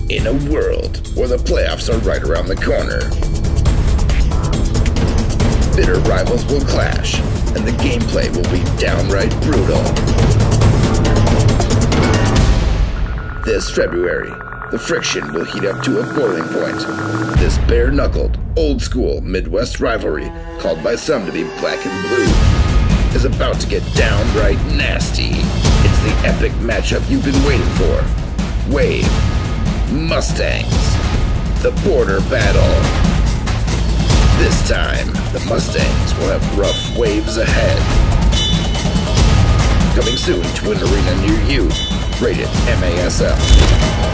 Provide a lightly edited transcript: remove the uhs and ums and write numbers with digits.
In a world where the playoffs are right around the corner, bitter rivals will clash, and the gameplay will be downright brutal. This February, the friction will heat up to a boiling point. This bare-knuckled, old-school Midwest rivalry, called by some to be black and blue, is about to get downright nasty. It's the epic matchup you've been waiting for. Wave Mustangs, the border battle. This time, the Mustangs will have rough waves ahead. Coming soon to an arena near you. Rated MASL.